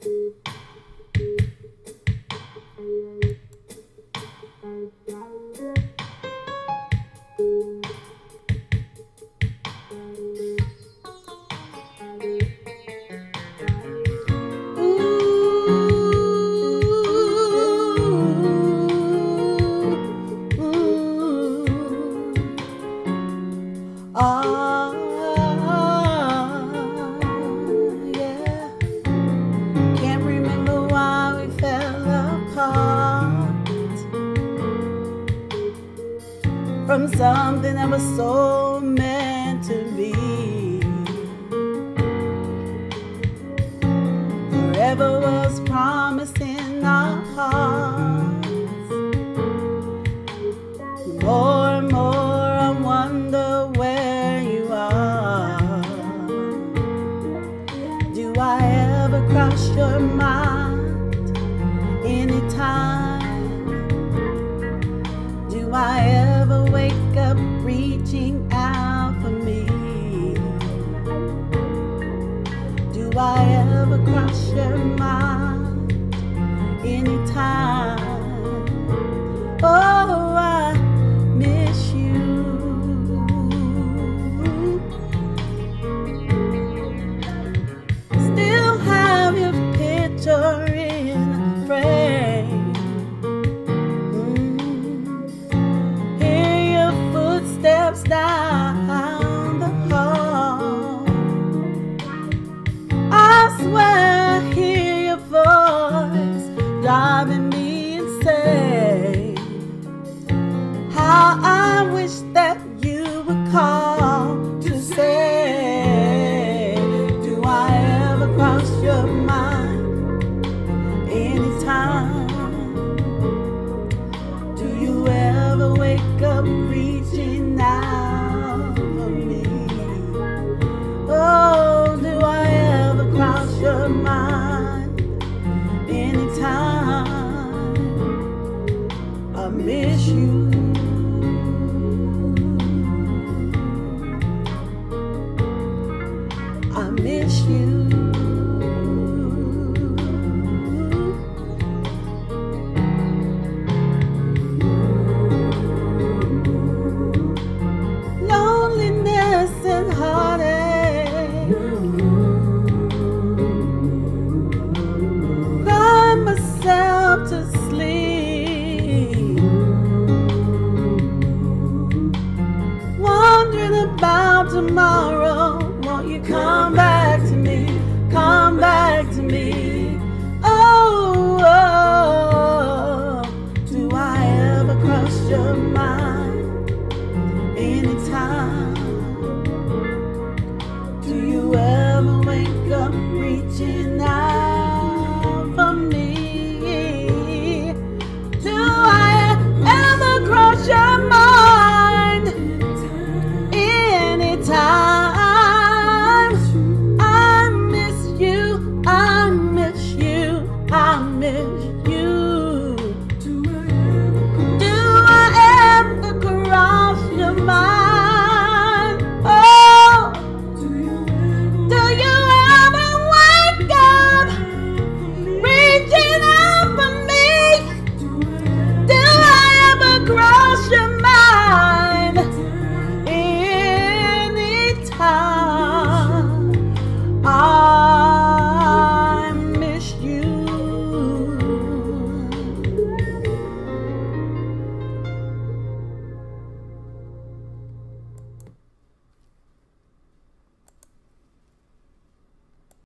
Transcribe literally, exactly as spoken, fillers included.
Ah, yeah. Can't remember why we fell apart from something that was so meant to be. Forever was promised in our hearts. More and more I wonder where you are. Do I ever cross your mind anytime? Do I ever wake up reaching out for me? Do I ever cross your mind anytime? Oh, I miss you. Still have your picture in a frame. Mm. Hear your footsteps down the hall. I swear